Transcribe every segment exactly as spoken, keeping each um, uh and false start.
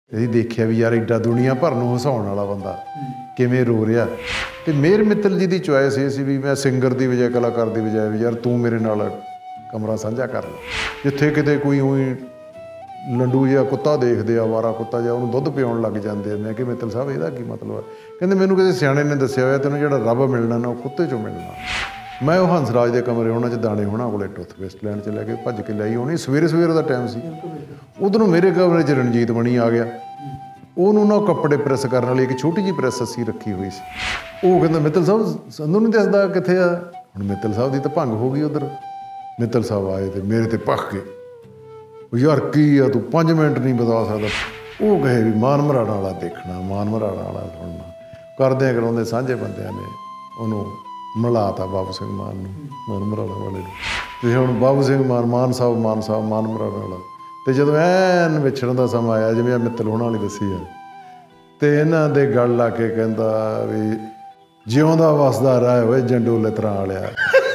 ਅਸੀਂ ਦੇਖਿਆ ਵੀ ਯਾਰ ਐਡਾ ਦੁਨੀਆ ਭਰ ਨੂੰ ਹਸਾਉਣ ਵਾਲਾ ਬੰਦਾ ਕਿਵੇਂ ਰੋ ਰਿਹਾ। ਤੇ ਮੇਹਰ ਮਿੱਤਲ ਜੀ ਦੀ ਚੁਆਇਸ ਇਹ ਸੀ ਵੀ ਮੈਂ ਸਿੰਗਰ ਦੀ ਬਜਾਏ ਕਲਾਕਾਰ ਦੀ ਬਜਾਏ ਵੀ ਯਾਰ ਤੂੰ ਮੇਰੇ ਨਾਲ ਕਮਰਾ ਸਾਂਝਾ ਕਰ ਲੈ। ਜਿੱਥੇ ਕਿਤੇ ਕੋਈ ਉਹੀ ਲੰਡੂ ਜਿਹਾ ਕੁੱਤਾ ਦੇਖਦੇ ਆ, ਅਵਾਰਾ ਕੁੱਤਾ ਜਿਹਾ, ਉਹਨੂੰ ਦੁੱਧ ਪਿਆਉਣ ਲੱਗ ਜਾਂਦੇ ਆ। ਮੈਂ ਕਿ ਮਿੱਤਲ ਸਾਹਿਬ ਇਹਦਾ ਕੀ ਮਤਲਬ ਹੈ? ਕਹਿੰਦੇ ਮੈਨੂੰ ਕਿਸੇ ਸਿਆਣੇ ਨੇ ਦੱਸਿਆ ਹੋਇਆ ਤੈਨੂੰ ਜਿਹੜਾ ਰੱਬ ਮਿਲਣਾ ਨਾ ਉਹ ਕੁੱਤੇ 'ਚੋਂ ਮਿਲਣਾ। ਮੈਂ ਉਹ ਹੰਸਰਾਜ ਦੇ ਕਮਰੇ ਉਹਨਾਂ 'ਚ ਦਾਣੇ ਹੋਣਾ ਕੋਲੇ ਟੂਥਪੇਸਟ ਲੈਣ 'ਚ ਲੈ ਕੇ ਭੱਜ ਕੇ ਲਈ ਆਉਣੀ। ਸਵੇਰੇ ਸਵੇਰੇ ਦਾ ਟਾਈਮ ਸੀ। ਉਧਰੋਂ ਮੇਰੇ ਕਮਰੇ 'ਚ ਰਣਜੀਤ ਬਣੀ ਆ ਗਿਆ। ਉਹਨੂੰ ਨਾ ਕੱਪੜੇ ਪ੍ਰੈਸ ਕਰਨ ਵਾਲੀ ਇੱਕ ਛੋਟੀ ਜਿਹੀ ਪ੍ਰੈਸ ਅਸੀਂ ਰੱਖੀ ਹੋਈ ਸੀ। ਉਹ ਕਹਿੰਦਾ ਮਿੱਤਲ ਸਾਹਿਬ ਸਾਨੂੰ ਨਹੀਂ ਦੱਸਦਾ ਕਿੱਥੇ ਆ। ਹੁਣ ਮਿੱਤਲ ਸਾਹਿਬ ਦੀ ਤਾਂ ਭੰਗ ਹੋ ਗਈ ਉੱਧਰ। ਮਿੱਤਲ ਸਾਹਿਬ ਆਏ ਤੇ ਮੇਰੇ ਤੇ ਭੱਖ ਗਏ। ਯਾਰ ਕੀ ਆ ਤੂੰ ਪੰਜ ਮਿੰਟ ਨਹੀਂ ਬਤਾ ਸਕਦਾ। ਉਹ ਕਹੇ ਵੀ ਮਾਨ ਮਰਾੜਾ ਵਾਲਾ ਦੇਖਣਾ, ਮਾਨ ਮਰਾੜਾ ਵਾਲਾ ਸੁਣਨਾ। ਕਰਦਿਆਂ ਕਰਾਉਂਦੇ ਸਾਂਝੇ ਬੰਦਿਆਂ ਨੇ ਉਹਨੂੰ ਮਿਲਾਤਾ ਬਾਬੂ ਸਿੰਘ ਮਾਨ ਨੂੰ, ਮਾਨ ਮਰਾੜਾ ਵਾਲੇ ਨੂੰ। ਤੇ ਹੁਣ ਬਾਬੂ ਸਿੰਘ ਮਾਨ, ਮਾਨ ਸਾਹਿਬ, ਮਾਨ ਸਾਹਿਬ, ਮਾਨ ਮਰਾੜਾ ਵਾਲਾ। ਤੇ ਜਦੋਂ ਐਨ ਵਿਛੜਨ ਦਾ ਸਮਾਂ ਆਇਆ ਜਿਵੇਂ ਆ ਮਿੱਤਲ ਹੋਣਾ ਵਾਲੀ ਦੱਸੀ ਆ, ਤੇ ਇਹਨਾਂ ਦੇ ਗਲ ਲਾ ਕੇ ਕਹਿੰਦਾ ਵੀ ਜਿਉਂਦਾ ਵਸਦਾ ਰਹਿ ਹੋਏ ਜੰਡੋਲੇ ਤਰ੍ਹਾਂ ਵਾਲਿਆ।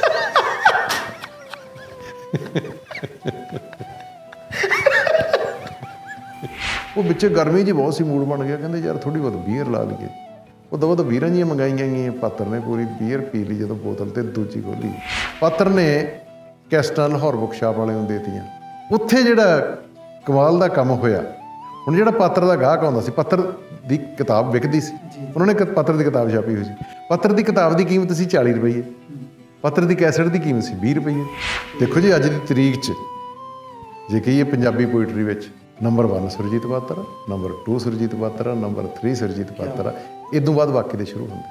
ਉਹ ਵਿੱਚ ਗਰਮੀ ਜੀ ਬਹੁਤ ਸੀ, ਮੂਡ ਬਣ ਗਿਆ। ਕਹਿੰਦੇ ਯਾਰ ਥੋੜ੍ਹੀ ਬਹੁਤ ਬੀਅਰ ਲਾ ਲਈਏ। ਉਹ ਦਵਾ ਤਾਂ ਬੀਰਾਂ ਜੀਆਂ ਮੰਗਾਈਆਂ ਗਈਆਂ। ਪਾਤਰ ਨੇ ਪੂਰੀ ਬੀਅਰ ਪੀ ਲਈ ਜਦੋਂ ਬੋਤਲ ਤੇ ਦੂਜੀ ਖੋਲੀ। ਪਾਤਰ ਨੇ ਕੈਸਟਾਂ ਲਾਹੌਰ ਬੁੱਕਸ਼ਾਪ ਵਾਲੇ ਨੂੰ ਦੇਤੀਆਂ। ਉੱਥੇ ਜਿਹੜਾ ਕਮਾਲ ਦਾ ਕੰਮ ਹੋਇਆ, ਹੁਣ ਜਿਹੜਾ ਪਾਤਰ ਦਾ ਗਾਹਕ ਆਉਂਦਾ ਸੀ, ਪੱਤਰ ਦੀ ਕਿਤਾਬ ਵਿਕਦੀ ਸੀ, ਉਹਨਾਂ ਨੇ ਪੱਤਰ ਦੀ ਕਿਤਾਬ ਛਾਪੀ ਹੋਈ ਸੀ। ਪੱਤਰ ਦੀ ਕਿਤਾਬ ਦੀ ਕੀਮਤ ਸੀ ਚਾਲੀ ਰੁਪਈਏ, ਪੱਤਰ ਦੀ ਕੈਸਟ ਦੀ ਕੀਮਤ ਸੀ ਵੀਹ ਰੁਪਈਏ। ਦੇਖੋ ਜੀ ਅੱਜ ਦੀ ਤਰੀਕ 'ਚ ਜੇ ਕਹੀਏ ਪੰਜਾਬੀ ਪੋਇਟਰੀ ਵਿੱਚ number one Surjit Patar, number to Surjit Patar, number three Surjit Patar, ਇਦੋਂ ਬਾਅਦ ਬਾਕੀ ਦੇ ਸ਼ੁਰੂ ਹੁੰਦੇ।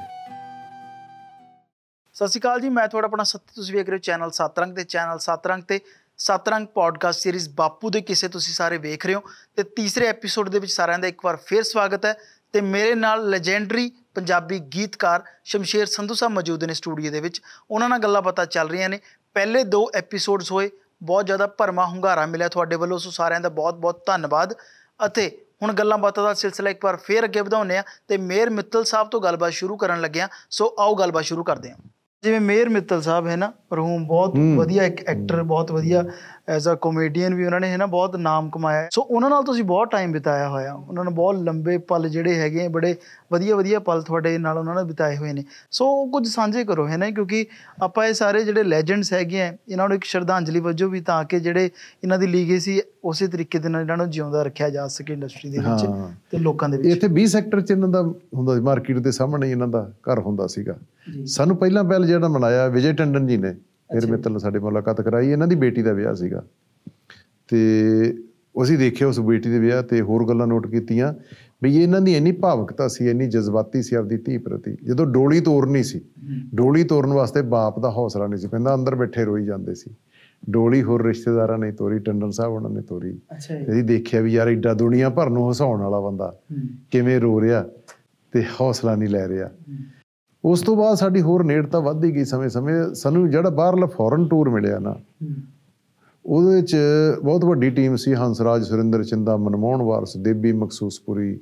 ਸਤਿ ਸ਼੍ਰੀ ਅਕਾਲ ਜੀ, ਮੈਂ ਤੁਹਾਡਾ ਆਪਣਾ ਸੱਤ, ਤੁਸੀਂ ਵੇਖ ਰਹੇ ਹੋ ਚੈਨਲ ਸੱਤ ਰੰਗ। ਤੇ ਚੈਨਲ ਸੱਤ ਰੰਗ ਤੇ ਸੱਤ ਰੰਗ ਪੋਡਕਾਸਟ ਸੀਰੀਜ਼ ਬਾਪੂ ਦੇ ਕਿੱਸੇ ਤੁਸੀਂ ਸਾਰੇ ਵੇਖ ਰਹੇ ਹੋ। ਤੇ ਤੀਸਰੇ ਐਪੀਸੋਡ ਦੇ ਵਿੱਚ ਸਾਰਿਆਂ ਦਾ ਇੱਕ ਵਾਰ ਫਿਰ ਸਵਾਗਤ ਹੈ। ਤੇ ਮੇਰੇ ਨਾਲ ਲੈਜੈਂਡਰੀ ਪੰਜਾਬੀ ਗੀਤਕਾਰ ਸ਼ਮਸ਼ੇਰ ਸੰਧੂ ਸਾਹਿਬ ਮੌਜੂਦ ਨੇ ਸਟੂਡੀਓ ਦੇ ਵਿੱਚ। ਉਹਨਾਂ ਨਾਲ ਗੱਲਾਂ ਬਾਤਾਂ ਚੱਲ ਰਹੀਆਂ ਨੇ। ਪਹਿਲੇ ਦੋ ਐਪੀਸੋਡਸ ਹੋਏ, ਬਹੁਤ ਜ਼ਿਆਦਾ ਭਰਮਾ ਹੁੰਗਾਰਾ ਮਿਲਿਆ ਤੁਹਾਡੇ ਵੱਲੋਂ, ਸੋ ਸਾਰਿਆਂ ਦਾ ਬਹੁਤ ਬਹੁਤ ਧੰਨਵਾਦ। ਅਤੇ ਹੁਣ ਗੱਲਾਂ ਬਾਤਾਂ ਦਾ ਸਿਲਸਿਲਾ ਇੱਕ ਵਾਰ ਫੇਰ ਅੱਗੇ ਵਧਾਉਂਦੇ ਹਾਂ ਤੇ ਮੇਹਰ ਮਿੱਤਲ ਸਾਹਿਬ ਤੋਂ ਗੱਲਬਾਤ ਸ਼ੁਰੂ ਕਰਨ ਲੱਗੇ ਹਾਂ। ਸੋ ਆਓ ਗੱਲਬਾਤ ਸ਼ੁਰੂ ਕਰਦੇ ਹਾਂ। ਜਿਵੇਂ ਮੇਹਰ ਮਿੱਤਲ ਸਾਹਿਬ ਹੈ ਨਾ, ਮਰਹੂਮ ਬਹੁਤ ਵਧੀਆ ਇੱਕ ਐਕਟਰ, ਬਹੁਤ ਵਧੀਆ ਐਜ਼ ਅ ਕਾਮੇਡੀਅਨ ਵੀ ਉਹਨਾਂ ਨੇ ਹੈ ਨਾ ਬਹੁਤ ਨਾਮ ਕਮਾਇਆ। ਸੋ ਉਹਨਾਂ ਨਾਲ ਤੁਸੀਂ ਬਹੁਤ ਟਾਈਮ ਬਿਤਾਇਆ ਹੋਇਆ। ਉਹਨਾਂ ਨੇ ਬਹੁਤ ਲੰਬੇ ਪਲ ਜਿਹੜੇ ਹੈਗੇ ਬੜੇ ਵਧੀਆ ਵਧੀਆ ਪਲ ਤੁਹਾਡੇ ਨਾਲ ਉਹਨਾਂ ਨੇ ਬਿਤਾਏ ਹੋਏ ਨੇ। ਸੋ ਕੁਝ ਸਾਂਝੇ ਕਰੋ ਹੈ ਨਾ, ਕਿਉਂਕਿ ਆਪਾਂ ਇਹ ਸਾਰੇ ਜਿਹੜੇ ਲੈਜੈਂਡਸ ਹੈਗੇ ਆ ਇਹਨਾਂ ਨੂੰ ਇੱਕ ਸ਼ਰਧਾਂਜਲੀ ਵਜੋਂ ਵੀ, ਤਾਂ ਕਿ ਜਿਹੜੇ ਇਹਨਾਂ ਦੀ ਲੀਗੇਸੀ ਉਸੇ ਤਰੀਕੇ ਦੇ ਨਾਲ ਇਹਨਾਂ ਨੂੰ ਜਿਉਂਦਾ ਰੱਖਿਆ ਜਾ ਸਕੇ ਇੰਡਸਟਰੀ ਦੇ ਵਿੱਚ ਤੇ ਲੋਕਾਂ ਦੇ ਵਿੱਚ। ਇੱਥੇ ਵੀਹ ਸੈਕਟਰ 'ਚ ਇਹਨਾਂ ਦਾ ਹੁੰਦਾ ਸੀ, ਮਾਰਕੀਟ ਦੇ ਸਾਹਮਣੇ ਇਹਨਾਂ ਦਾ ਘਰ ਹੁੰਦਾ ਸੀਗਾ। ਸਾਨੂੰ ਪਹਿਲਾਂ ਪਹਿਲ ਜਿਹੜਾ ਮਨਾਇਆ ਵਿਜੇ ਟੰਡਨ ਜੀ ਨੇ, ਮੇਹਰ ਮਿੱਤਲ ਨਾਲ ਸਾਡੀ ਮੁਲਾਕਾਤ ਕਰਾਈ। ਇਹਨਾਂ ਦੀ ਬੇਟੀ ਦਾ ਵਿਆਹ ਸੀਗਾ ਤੇ ਅਸੀਂ ਦੇਖਿਆ ਉਸ ਬੇਟੀ ਦੇ ਵਿਆਹ ਤੇ ਹੋਰ ਗੱਲਾਂ ਨੋਟ ਕੀਤੀਆਂ ਵੀ ਇਹਨਾਂ ਦੀ ਇੰਨੀ ਭਾਵੁਕਤਾ ਸੀ, ਇੰਨੀ ਜਜ਼ਬਾਤੀ ਸੀ ਆਪਦੀ ਧੀ ਪ੍ਰਤੀ। ਜਦੋਂ ਡੋਲੀ ਤੋਰਨੀ ਸੀ, ਡੋਲੀ ਤੋਰਨ ਵਾਸਤੇ ਬਾਪ ਦਾ ਹੌਸਲਾ ਨਹੀਂ ਸੀ ਪੈਂਦਾ, ਅੰਦਰ ਬੈਠੇ ਰੋਈ ਜਾਂਦੇ ਸੀ। ਡੋਲੀ ਹੋਰ ਰਿਸ਼ਤੇਦਾਰਾਂ ਨੇ ਤੋਰੀ, ਟੰਡਨ ਸਾਹਿਬ ਉਹਨਾਂ ਨੇ ਤੋਰੀ। ਅਸੀਂ ਦੇਖਿਆ ਵੀ ਯਾਰ ਐਡਾ ਦੁਨੀਆ ਭਰ ਨੂੰ ਹਸਾਉਣ ਵਾਲਾ ਬੰਦਾ ਕਿਵੇਂ ਰੋ ਰਿਹਾ ਤੇ ਹੌਸਲਾ ਨਹੀਂ ਲੈ ਰਿਹਾ। ਉਸ ਤੋਂ ਬਾਅਦ ਸਾਡੀ ਹੋਰ ਨੇੜਤਾ ਵੱਧਦੀ ਗਈ ਸਮੇਂ ਸਮੇਂ। ਸਾਨੂੰ ਜਿਹੜਾ ਬਾਹਰਲਾ ਫੋਰਨ ਟੂਰ ਮਿਲਿਆ ਨਾ, ਉਹਦੇ 'ਚ ਬਹੁਤ ਵੱਡੀ ਟੀਮ ਸੀ। ਹੰਸਰਾਜ, ਸੁਰਿੰਦਰ ਚਿੰਦਾ, ਮਨਮੋਹਨ ਵਾਰਸ, ਦੇਬੀ ਮਖਸੂਸਪੁਰੀ,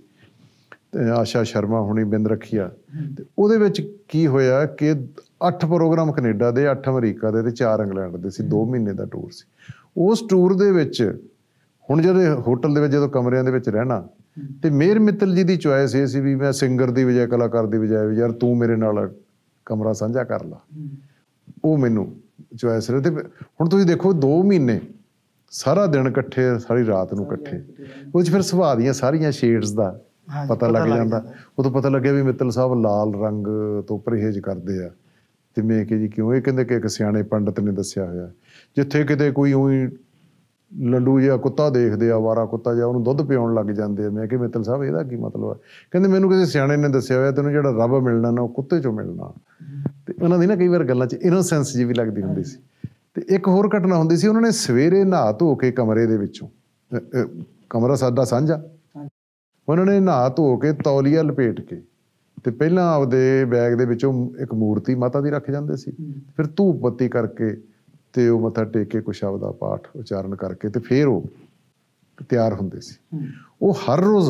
ਆਸ਼ਾ ਸ਼ਰਮਾ ਹੁਣੀ, ਬਿੰਦ ਰਖੀਆ। ਤੇ ਉਹਦੇ ਵਿੱਚ ਕੀ ਹੋਇਆ ਕਿ ਅੱਠ ਪ੍ਰੋਗਰਾਮ ਕੈਨੇਡਾ ਦੇ, ਅੱਠ ਅਮਰੀਕਾ ਦੇ ਤੇ ਚਾਰ ਇੰਗਲੈਂਡ ਦੇ ਸੀ। ਦੋ ਮਹੀਨੇ ਦਾ ਟੂਰ ਸੀ। ਉਸ ਟੂਰ ਦੇ ਵਿੱਚ ਹੁਣ ਜਿਹੜੇ ਹੋਟਲ ਦੇ ਵਿੱਚ ਜਦੋਂ ਕਮਰਿਆਂ ਦੇ ਵਿੱਚ ਰਹਿਣਾ, ਤੇ ਮੇਹਰ ਮਿੱਤਲ ਜੀ ਦੀ ਚੁਆਇਸ ਇਹ ਸੀ ਵੀ ਮੈਂ ਸਿੰਗਰ ਦੀ ਬਜਾਏ ਕਲਾਕਾਰ ਦੀ ਬਜਾਏ ਵੀ ਯਾਰ ਤੂੰ ਮੇਰੇ ਨਾਲ ਕਮਰਾ ਸਾਂਝਾ ਕਰ ਲਾ। ਉਹ ਮੈਨੂੰ ਚੁਆਇਸ ਰਹੇ। ਤੇ ਹੁਣ ਤੁਸੀਂ ਦੇਖੋ ਦੋ ਮਹੀਨੇ ਸਾਰਾ ਦਿਨ ਇਕੱਠੇ, ਸਾਰੀ ਰਾਤ ਨੂੰ ਇਕੱਠੇ। ਉਹ 'ਚ ਫਿਰ ਸੁਭਾਅ ਦੀਆਂ ਸਾਰੀਆਂ ਸ਼ੇਡਸ ਦਾ ਪਤਾ ਲੱਗ ਜਾਂਦਾ। ਉਦੋਂ ਪਤਾ ਲੱਗਿਆ ਵੀ ਮਿੱਤਲ ਸਾਹਿਬ ਲਾਲ ਰੰਗ ਤੋਂ ਪਰਹੇਜ਼ ਕਰਦੇ ਆ। ਤੇ ਮੈਂ ਕਿ ਜੀ ਕਿਉਂ? ਇਹ ਕਹਿੰਦੇ ਕਿ ਇੱਕ ਸਿਆਣੇ ਪੰਡਿਤ ਨੇ ਦੱਸਿਆ ਹੋਇਆ, ਜਿੱਥੇ ਕਿਤੇ ਕੋਈ ਉਹੀ ਲੰਡੂ ਜਿਹਾ ਕੁੱਤਾ ਦੇਖਦੇ ਆ, ਅਵਾਰਾ ਕੁੱਤਾ ਜਿਹਾ, ਉਹਨੂੰ ਦੁੱਧ ਪਿਆਉਣ ਲੱਗ ਜਾਂਦੇ ਆ। ਮੈਂ ਕਿ ਮਿੱਤਲ ਸਾਹਿਬ ਇਹਦਾ ਕੀ ਮਤਲਬ ਹੈ? ਕਹਿੰਦੇ ਮੈਨੂੰ ਕਿਸੇ ਸਿਆਣੇ ਨੇ ਦੱਸਿਆ ਹੋਇਆ ਤੈਨੂੰ ਜਿਹੜਾ ਰੱਬ ਮਿਲਣਾ ਨਾ ਉਹ ਕੁੱਤੇ 'ਚੋਂ ਮਿਲਣਾ। ਤੇ ਉਹਨਾਂ ਦੀ ਨਾ ਕਈ ਵਾਰ ਗੱਲਾਂ 'ਚ ਇਨੋਸੈਂਸ ਜਿਹੀ ਵੀ ਲੱਗਦੀ ਹੁੰਦੀ ਸੀ। ਤੇ ਇੱਕ ਹੋਰ ਘਟਨਾ ਹੁੰਦੀ ਸੀ, ਉਹਨਾਂ ਨੇ ਸਵੇਰੇ ਨਹਾ ਧੋ ਕੇ ਕਮਰੇ ਦੇ ਵਿੱਚੋਂ, ਕਮਰਾ ਸਾਡਾ ਸਾਂਝਾ, ਉਹਨਾਂ ਨੇ ਨਹਾ ਧੋ ਕੇ ਤੌਲੀਆ ਲਪੇਟ ਕੇ ਤੇ ਪਹਿਲਾਂ ਆਪਦੇ ਬੈਗ ਦੇ ਵਿੱਚੋਂ ਇੱਕ ਮੂਰਤੀ ਮਾਤਾ ਦੀ ਰੱਖ ਜਾਂਦੇ ਸੀ। ਫਿਰ ਧੂਪ ਬੱਤੀ ਕਰਕੇ ਤੇ ਉਹ ਮੱਥਾ ਟੇਕ ਕੇ ਕੁਛ ਆਪਦਾ ਪਾਠ ਉਚਾਰਨ ਕਰਕੇ ਤੇ ਫਿਰ ਉਹ ਤਿਆਰ ਹੁੰਦੇ ਸੀ। ਉਹ ਹਰ ਰੋਜ਼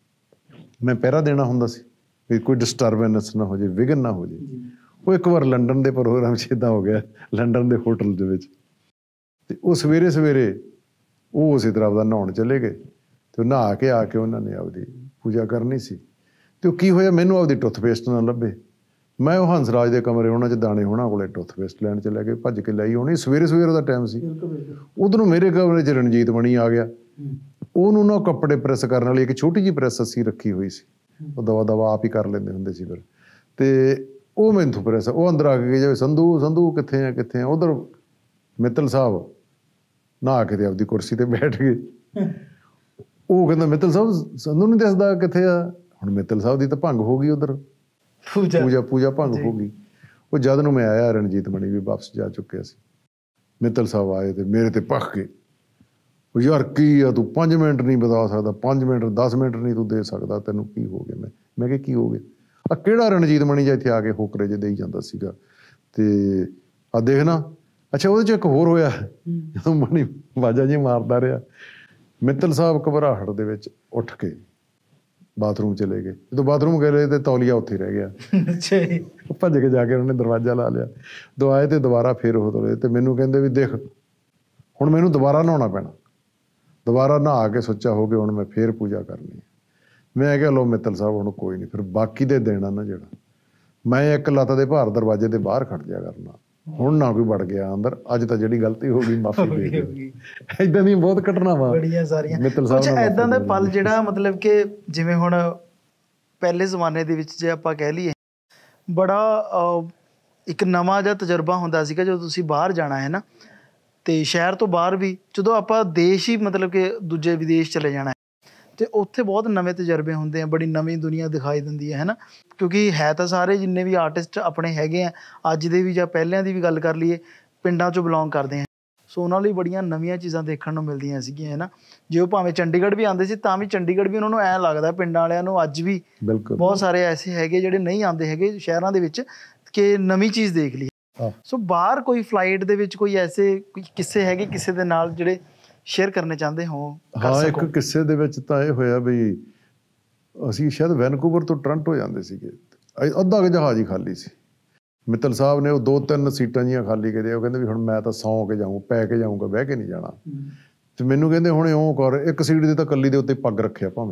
ਮੈਂ ਪਹਿਰਾ ਦੇਣਾ ਹੁੰਦਾ ਸੀ ਵੀ ਕੋਈ ਡਿਸਟਰਬੈਂਸ ਨਾ ਹੋ ਜਾਏ, ਵਿਘਨ ਨਾ ਹੋ ਜਾਏ। ਉਹ ਇੱਕ ਵਾਰ ਲੰਡਨ ਦੇ ਪ੍ਰੋਗਰਾਮ 'ਚ ਇੱਦਾਂ ਹੋ ਗਿਆ, ਲੰਡਨ ਦੇ ਹੋਟਲ ਦੇ ਵਿੱਚ। ਤੇ ਉਹ ਸਵੇਰੇ ਸਵੇਰੇ ਉਹ ਉਸੇ ਤਰ੍ਹਾਂ ਆਪਦਾ ਨਹਾਉਣ ਚਲੇ ਗਏ ਤੇ ਨਹਾ ਕੇ ਆ ਕੇ ਉਹਨਾਂ ਨੇ ਆਪਦੀ ਪੂਜਾ ਕਰਨੀ ਸੀ। ਤੇ ਉਹ ਕੀ ਹੋਇਆ, ਮੈਨੂੰ ਆਪਦੀ ਟੁੱਥਪੇਸਟ ਨਾ ਲੱਭੇ। ਮੈਂ ਉਹ ਹੰਸਰਾਜ ਦੇ ਕਮਰੇ ਉਹਨਾਂ 'ਚ ਦਾਣੇ ਉਹਨਾਂ ਕੋਲੇ ਟੁੱਥਪੇਸਟ ਲੈਣ ਚਲੇ ਗਏ, ਭੱਜ ਕੇ ਲਈ ਹੋਣੀ, ਸਵੇਰੇ ਸਵੇਰੇ ਦਾ ਟਾਈਮ ਸੀ। ਉਧਰੋਂ ਮੇਰੇ ਕਮਰੇ 'ਚ ਰਣਜੀਤ ਮਣੀ ਆ ਗਿਆ। ਉਹਨੂੰ ਨਾ ਕੱਪੜੇ ਪ੍ਰੈਸ ਕਰਨ ਵਾਲੀ ਇੱਕ ਛੋਟੀ ਜਿਹੀ ਪ੍ਰੈਸ ਅਸੀਂ ਰੱਖੀ ਹੋਈ ਸੀ, ਉਹ ਦਵਾ ਦਵਾ ਆਪ ਹੀ ਕਰ ਲੈਂਦੇ ਹੁੰਦੇ ਸੀ ਫਿਰ। ਤੇ ਉਹ ਮੈਨੂੰ ਪ੍ਰੈਸ, ਉਹ ਅੰਦਰ ਆ ਕੇ ਜਾਵੇ, ਸੰਧੂ ਸੰਧੂ ਕਿੱਥੇ ਆ ਕਿੱਥੇ ਆ। ਉਧਰ ਮਿੱਤਲ ਸਾਹਿਬ ਨਹਾ ਕੇ ਤੇ ਆਪਦੀ ਕੁਰਸੀ ਤੇ ਬੈਠ ਗਏ। ਉਹ ਕਹਿੰਦਾ ਮਿੱਤਲ ਸਾਹਿਬ ਸੰਧੂ ਨਹੀਂ ਦੱਸਦਾ ਕਿੱਥੇ ਆ। ਹੁਣ ਮਿੱਤਲ ਸਾਹਿਬ ਦੀ ਤਾਂ ਭੰਗ ਹੋ ਗਈ, ਉਧਰ ਪੂਜਾ ਪੂਜਾ ਭੰਗ ਹੋ ਗਈ। ਉਹ ਜਦ ਨੂੰ ਮੈਂ ਆਇਆ, ਰਣਜੀਤ ਮਣੀ ਵੀ ਵਾਪਸ ਜਾ ਚੁੱਕਿਆ ਸੀ। ਮਿੱਤਲ ਸਾਹਿਬ ਆਏ ਤੇ ਮੇਰੇ ਤੇ ਭੱਖ ਗਏ, ਉਹ ਯਾਰ ਕੀ ਆ ਤੂੰ ਪੰਜ ਮਿੰਟ ਨਹੀਂ ਬਤਾ ਸਕਦਾ, ਪੰਜ ਮਿੰਟ ਦਸ ਮਿੰਟ ਨਹੀਂ ਤੂੰ ਦੇ ਸਕਦਾ, ਤੈਨੂੰ ਕੀ ਹੋ ਗਿਆ। ਮੈਂ ਮੈਂ ਕਿਹਾ ਕੀ ਹੋ ਗਿਆ। ਆ ਕਿਹੜਾ ਰਣਜੀਤ ਮਣੀ ਜਿਹਾ ਇੱਥੇ ਆ ਕੇ ਹੋਕਰੇ ਜਿਹੇ ਦੇਈ ਜਾਂਦਾ ਸੀਗਾ। ਤੇ ਆ ਦੇਖ ਨਾ, ਅੱਛਾ ਉਹਦੇ 'ਚ ਇੱਕ ਹੋਰ ਹੋਇਆ, ਜਦੋਂ ਮਣੀ ਆਵਾਜ਼ਾਂ ਜਿਹੀਆਂ ਮਾਰਦਾ ਰਿਹਾ, ਮਿੱਤਲ ਸਾਹਿਬ ਘਬਰਾਹਟ ਦੇ ਵਿੱਚ ਉੱਠ ਕੇ ਬਾਥਰੂਮ ਚਲੇ ਗਏ। ਜਦੋਂ ਬਾਥਰੂਮ ਗਏ ਤੇ ਤੌਲੀਆ ਉੱਥੇ ਰਹਿ ਗਿਆ। ਭੱਜ ਕੇ ਜਾ ਕੇ ਉਹਨੇ ਦਰਵਾਜ਼ਾ ਲਾ ਲਿਆ। ਦਵਾਏ ਤੇ ਦੁਬਾਰਾ ਫੇਰ ਉਹ ਤੁਰੇ ਤੇ ਮੈਨੂੰ ਕਹਿੰਦੇ ਵੀ ਦੇਖ ਹੁਣ ਮੈਨੂੰ ਦੁਬਾਰਾ ਨਹਾਉਣਾ ਪੈਣਾ। ਦੁਬਾਰਾ ਨਹਾ ਕੇ ਸੁੱਚਾ ਹੋ ਕੇ ਹੁਣ ਮੈਂ ਫੇਰ ਪੂਜਾ ਕਰਨੀ ਹੈ। ਮੈਂ ਕਿਹਾ ਲਓ ਮਿੱਤਲ ਸਾਹਿਬ ਹੁਣ ਕੋਈ ਨਹੀਂ, ਫਿਰ ਬਾਕੀ ਦੇ ਦੇਣਾ ਨਾ ਜਿਹੜਾ, ਮੈਂ ਇੱਕ ਲੱਤ ਦੇ ਭਾਰ ਦਰਵਾਜ਼ੇ ਦੇ ਬਾਹਰ ਖੜ ਜਾਇਆ ਕਰਨਾ। ਹੁਣ ਨਾ ਕੋਈ ਵੜ ਗਿਆ ਅੰਦਰ, ਅੱਜ ਤਾਂ ਜਿਹੜੀ ਗਲਤੀ ਹੋ ਗਈ ਮਾਫੀ ਦੇ ਦਿਓ। ਏਦਾਂ ਦੀਆਂ ਬਹੁਤ ਘਟਨਾਵਾਂ ਬੜੀਆਂ ਸਾਰੀਆਂ। ਕੁਛ ਏਦਾਂ ਦਾ ਪਲ ਜਿਹੜਾ ਮਤਲਬ ਕਿ ਜਿਵੇਂ ਹੁਣ ਪਹਿਲੇ ਜ਼ਮਾਨੇ ਦੇ ਵਿੱਚ ਜੇ ਆਪਾਂ ਕਹਿ ਲਈਏ, ਬੜਾ ਇੱਕ ਨਵਾਂ ਜਿਹਾ ਤਜਰਬਾ ਹੁੰਦਾ ਸੀਗਾ ਜਦੋਂ ਤੁਸੀਂ ਬਾਹਰ ਜਾਣਾ ਹੈ ਨਾ, ਤੇ ਸ਼ਹਿਰ ਤੋਂ ਬਾਹਰ ਵੀ ਜਦੋਂ ਆਪਾਂ ਦੇਸ਼ ਹੀ ਮਤਲਬ ਕਿ ਦੂਜੇ ਵਿਦੇਸ਼ ਚਲੇ ਜਾਣਾ ਤੇ ਉੱਥੇ ਬਹੁਤ ਨਵੇਂ ਤਜਰਬੇ ਹੁੰਦੇ ਆ, ਬੜੀ ਨਵੀਂ ਦੁਨੀਆ ਦਿਖਾਈ ਦਿੰਦੀ ਹੈ ਨਾ। ਕਿਉਂਕਿ ਹੈ ਤਾਂ ਸਾਰੇ ਜਿੰਨੇ ਵੀ ਆਰਟਿਸਟ ਆਪਣੇ ਹੈਗੇ ਆ ਅੱਜ ਦੇ ਵੀ ਜਾਂ ਪਹਿਲਿਆਂ ਦੀ ਵੀ ਗੱਲ ਕਰ ਲਈਏ, ਪਿੰਡਾਂ 'ਚੋਂ ਬਿਲੋਂਗ ਕਰਦੇ ਆ। ਸੋ ਉਹਨਾਂ ਲਈ ਬੜੀਆਂ ਨਵੀਆਂ ਚੀਜ਼ਾਂ ਦੇਖਣ ਨੂੰ ਮਿਲਦੀਆਂ ਸੀਗੀਆਂ ਹੈ ਨਾ। ਜੇ ਉਹ ਭਾਵੇਂ ਚੰਡੀਗੜ੍ਹ ਵੀ ਆਉਂਦੇ ਸੀ ਤਾਂ ਵੀ ਚੰਡੀਗੜ੍ਹ ਵੀ ਉਹਨਾਂ ਨੂੰ ਐਂ ਲੱਗਦਾ, ਪਿੰਡਾਂ ਵਾਲਿਆਂ ਨੂੰ ਅੱਜ ਵੀ ਬਹੁਤ ਸਾਰੇ ਐਸੇ ਹੈਗੇ ਜਿਹੜੇ ਨਹੀਂ ਆਉਂਦੇ ਹੈਗੇ ਸ਼ਹਿਰਾਂ ਦੇ ਵਿੱਚ, ਕਿ ਨਵੀਂ ਚੀਜ਼ ਦੇਖ ਲਈ। ਸੋ ਬਾਹਰ ਕੋਈ ਫਲਾਈਟ ਦੇ ਵਿੱਚ ਕੋਈ ਐਸੇ ਕੋਈ ਕਿੱਸੇ ਹੈਗੇ ਕਿਸੇ ਦੇ ਨਾਲ ਜਿਹੜੇ ਸ਼ੇਅਰ ਕਰਨੇ ਚਾਹੁੰਦੇ ਹੋ? ਹਾਂ, ਇੱਕ ਕਿੱਸੇ ਦੇ ਵਿੱਚ ਤਾਂ ਇਹ ਹੋਇਆ ਵੀ ਅਸੀਂ ਸ਼ਾਇਦ ਵੈਨਕੂਵਰ ਤੋਂ ਟੋਰਾਂਟੋ ਜਾਂਦੇ ਸੀਗੇ, ਅੱਧਾ ਕੁ ਜਹਾਜ਼ ਹੀ ਖਾਲੀ ਸੀ। ਮਿੱਤਲ ਸਾਹਿਬ ਨੇ ਉਹ ਦੋ ਤਿੰਨ ਸੀਟਾਂ ਜਿਹੀਆਂ ਖਾਲੀ ਕਰੇ, ਉਹ ਕਹਿੰਦੇ ਵੀ ਹੁਣ ਮੈਂ ਤਾਂ ਸੌਂ ਕੇ ਜਾਊਂ, ਪੈ ਕੇ ਜਾਊਂਗਾ, ਬਹਿ ਕੇ ਨਹੀਂ ਜਾਣਾ। ਤੇ ਮੈਨੂੰ ਕਹਿੰਦੇ ਹੁਣ ਇਉਂ ਕਰ, ਇੱਕ ਸੀਟ ਦੇ ਤਾਂ ਇਕੱਲੀ ਦੇ ਉੱਤੇ ਪੱਗ ਰੱਖਿਆ ਭਾਵੇਂ,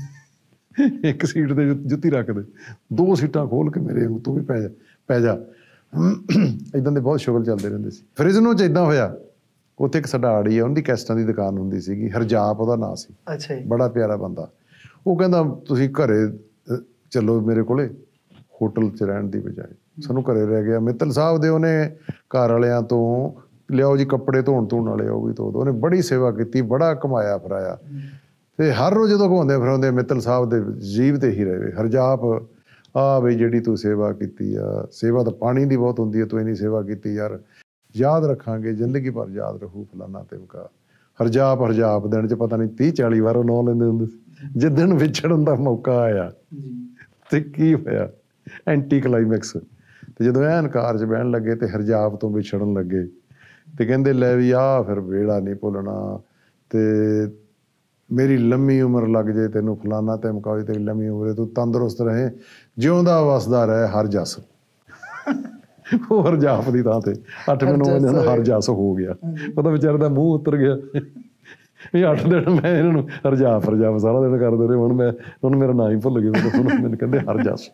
ਇੱਕ ਸੀਟ ਤੇ ਜੁੱਤੀ ਰੱਖ ਦੇ, ਦੋ ਸੀਟਾਂ ਖੋਲ ਕੇ ਮੇਰੇ ਤੂੰ ਵੀ ਪੈ ਜਾ ਪੈ ਜਾ। ਇੱਦਾਂ ਦੇ ਬਹੁਤ ਸ਼ੁਗਲ ਚੱਲਦੇ ਰਹਿੰਦੇ ਸੀ। ਫਰਿਜ਼ਨੋ 'ਚ ਇੱਦਾਂ ਹੋਇਆ, ਉੱਥੇ ਇੱਕ ਸਾਡਾ ਆੜੀ ਆ, ਉਹਦੀ ਕੈਸਟਾਂ ਦੀ ਦੁਕਾਨ ਹੁੰਦੀ ਸੀਗੀ, ਹਰਜਾਪ ਉਹਦਾ ਨਾਂ ਸੀ। ਅੱਛਾ ਜੀ। ਬੜਾ ਪਿਆਰਾ ਬੰਦਾ। ਉਹ ਕਹਿੰਦਾ ਤੁਸੀਂ ਘਰੇ ਚੱਲੋ ਮੇਰੇ ਕੋਲੇ, ਹੋਟਲ 'ਚ ਰਹਿਣ ਦੀ ਬਜਾਏ। ਸਾਨੂੰ ਘਰੇ ਰਹਿ ਗਿਆ। ਮਿੱਤਲ ਸਾਹਿਬ ਦੇ ਉਹਨੇ ਘਰ ਵਾਲਿਆਂ ਤੋਂ ਲਿਆਓ ਜੀ ਕੱਪੜੇ ਧੋਣ ਧੋਣ ਵਾਲੇ, ਉਹ ਵੀ ਧੋ ਦੋ। ਉਹਨੇ ਬੜੀ ਸੇਵਾ ਕੀਤੀ, ਬੜਾ ਕਮਾਇਆ ਫਿਰਾਇਆ। ਤੇ ਹਰ ਰੋਜ਼ ਜਦੋਂ ਘੁੰਮਦੇ ਫਿਰਾਉਂਦੇ ਮਿੱਤਲ ਸਾਹਿਬ ਦੇ ਜੀਵ ਤੇ ਹੀ ਰਹੇ, ਹਰਜਾਪ ਆ ਬਈ ਜਿਹੜੀ ਤੂੰ ਸੇਵਾ ਕੀਤੀ ਆ, ਸੇਵਾ ਤਾਂ ਪਾਣੀ ਦੀ ਬਹੁਤ ਹੁੰਦੀ ਹੈ, ਤੂੰ ਇੰਨੀ ਸੇਵਾ ਕੀਤੀ ਯਾਰ, ਯਾਦ ਰੱਖਾਂਗੇ, ਜ਼ਿੰਦਗੀ ਭਰ ਯਾਦ ਰਹੂ ਫਲਾਨਾ ਤਿਮਕਾ। ਹਰਜਾਪ ਹਰਜਾਪ ਦਿਨ 'ਚ ਪਤਾ ਨਹੀਂ ਤੀਹ ਚਾਲੀ ਵਾਰ ਉਹ ਨਾਂ ਲੈਂਦੇ ਹੁੰਦੇ ਸੀ। ਜਿੱਦਣ ਵਿਛੜਨ ਦਾ ਮੌਕਾ ਆਇਆ ਤੇ ਕੀ ਹੋਇਆ, ਐਂਟੀ ਕਲਾਈਮੈਕਸ। ਤੇ ਜਦੋਂ ਐਨ ਕਾਰ 'ਚ ਬਹਿਣ ਲੱਗੇ ਤੇ ਹਰਜਾਪ ਤੋਂ ਵਿਛੜਨ ਲੱਗੇ ਤੇ ਕਹਿੰਦੇ ਲੈ ਵੀ ਆਹ ਫਿਰ ਵੇਲਾ ਨਹੀਂ ਭੁੱਲਣਾ, ਤੇ ਮੇਰੀ ਲੰਮੀ ਉਮਰ ਲੱਗ ਜੇ ਤੈਨੂੰ, ਫਲਾਨਾ ਤਿਮਕਾ ਹੋਈ ਤੇਰੀ ਲੰਮੀ ਉਮਰ, ਤੂੰ ਤੰਦਰੁਸਤ ਰਹੇ, ਜਿਉਂਦਾ ਵਸਦਾ ਰਹਿ ਹਰ ਜਸ। ਉਹ ਹਰਜਾਪ ਦੀ ਥਾਂ ਤੇ ਅੱਠ ਨੌ ਮਹੀਨਿਆਂ ਦਾ ਹਰ ਜਸ ਹੋ ਗਿਆ। ਉਹਦਾ ਵਿਚਾਰੇ ਦਾ ਮੂੰਹ ਉਤਰ ਗਿਆ ਵੀ ਅੱਠ ਦਿਨ ਮੈਂ ਇਹਨਾਂ ਨੂੰ ਹਰਜਾਪ ਹਰਜਾਪ ਸਾਰਾ ਦਿਨ ਕਰਦੇ ਰਹੇ, ਹੁਣ ਮੈਂ ਹੁਣ ਮੇਰਾ ਨਾਂ ਹੀ ਭੁੱਲ ਗਿਆ। ਮੈਨੂੰ ਕਹਿੰਦੇ ਹਰ ਜਸ।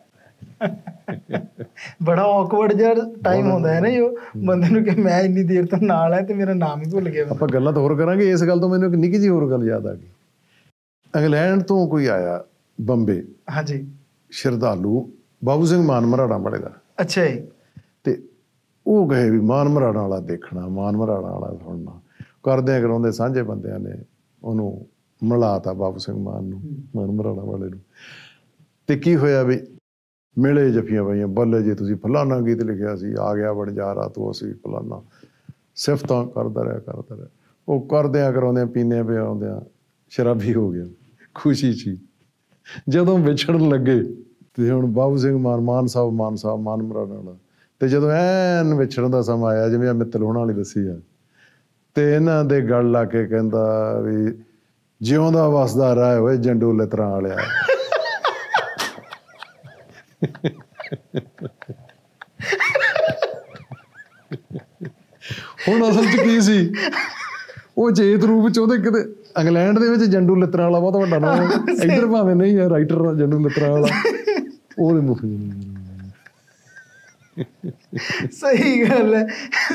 ਬੜਾ ਔਕਵਰਡ ਜਿਹਾ ਟਾਈਮ ਹੁੰਦਾ ਹੈ ਨਾ ਜੋ ਬੰਦੇ ਨੂੰ, ਕਿ ਮੈਂ ਇੰਨੀ ਦੇਰ ਤੋਂ ਨਾਲ ਹੈ ਤੇ ਮੇਰਾ ਨਾਮ ਹੀ ਭੁੱਲ ਗਿਆ। ਆਪਾਂ ਗੱਲਾਂ ਤਾਂ ਹੋਰ ਕਰਾਂਗੇ, ਇਸ ਗੱਲ ਤੋਂ ਮੈਨੂੰ ਇੱਕ ਨਿੱਕੀ ਜਿਹੀ ਹੋਰ ਗੱਲ ਯਾਦ ਆ ਗਈ। ਇੰਗਲੈਂਡ ਤੋਂ ਕੋਈ ਆਇਆ ਬੰਬੇ, ਹਾਂਜੀ, ਸ਼ਰਧਾਲੂ ਬਾਬੂ ਸਿੰਘ ਮਾਨ ਮਰਾੜਾ ਵਾਲੇ ਦਾ। ਅੱਛਾ ਜੀ। ਤੇ ਉਹ ਗਏ ਵੀ ਮਾਨ ਮਰਾੜਾ ਵਾਲਾ ਦੇਖਣਾ, ਮਾਨ ਮਰਾੜਾ ਵਾਲਾ ਸੁਣਨਾ। ਕਰਦਿਆਂ ਕਰਾਉਂਦੇ ਸਾਂਝੇ ਬੰਦਿਆਂ ਨੇ ਉਹਨੂੰ ਮਿਲਾਤਾ ਬਾਬੂ ਸਿੰਘ ਮਾਨ ਨੂੰ, ਮਾਨ ਮਰਾੜਾ ਵਾਲੇ ਨੂੰ। ਤੇ ਕੀ ਹੋਇਆ ਵੀ ਮਿਲੇ ਜੱਫੀਆਂ ਪਾਈਆਂ, ਬੱਲੇ ਜੇ ਤੁਸੀਂ ਫਲਾਨਾ ਗੀਤ ਲਿਖਿਆ ਸੀ, ਆ ਗਿਆ ਵਣਜਾਰਾ ਤੂੰ, ਅਸੀਂ ਫਲਾਨਾ, ਸਿਫਤਾਂ ਕਰਦਾ ਰਿਹਾ ਕਰਦਾ ਰਿਹਾ। ਉਹ ਕਰਦਿਆਂ ਕਰਾਉਂਦਿਆਂ ਪੀਂਦਿਆਂ ਪਿਆਉਂਦਿਆਂ ਸ਼ਰਾਬੀ ਹੋ ਗਿਆ, ਖੁਸ਼ੀ ਸੀ। ਜਦੋਂ ਵਿਛੜਨ ਲੱਗੇ ਤੇ ਹੁਣ ਬਾਬੂ ਸਿੰਘ ਮਾਨ, ਮਾਨ ਸਾਹਿਬ ਮਾਨ ਸਾਹਿਬ ਮਾਨ ਮਰਾੜਾ ਵਾਲਾ, ਤੇ ਜਦੋਂ ਐਨ ਵਿਛੜਨ ਦਾ ਸਮਾਂ ਆਇਆ, ਜਿਵੇਂ ਆ ਮਿੱਤਲ ਹੋਣਾ ਵਾਲੀ ਦੱਸੀ ਆ, ਤੇ ਇਹਨਾਂ ਦੇ ਗਲ ਲਾ ਕੇ ਕਹਿੰਦਾ ਵੀ ਜਿਉਂਦਾ ਵਸਦਾ ਰਹਿ ਹੋਏ ਜੰਡੋਲੇ ਤਰ੍ਹਾਂ ਵਾਲਿਆ। ਹੁਣ ਅਸਲ 'ਚ ਕੀ ਸੀ, ਉਹ ਚੇਤ ਰੂਪ 'ਚ ਉਹਦੇ ਕਿਤੇ ਇੰਗਲੈਂਡ ਦੇ ਵਿੱਚ ਜੰਡੂ ਲਿੱਤਰਾਂ ਵਾਲਾ ਬਹੁਤ ਵੱਡਾ ਨਾਮ ਹੈ। ਇੱਧਰ ਭਾਵੇਂ ਨਹੀਂ ਹੈ ਰਾਈਟਰ ਜੰਡੂ ਲਿੱਤਰਾਂ ਵਾਲਾ, ਉਹਦੇ ਮੁੱਖ ਸਹੀ ਗੱਲ ਹੈ।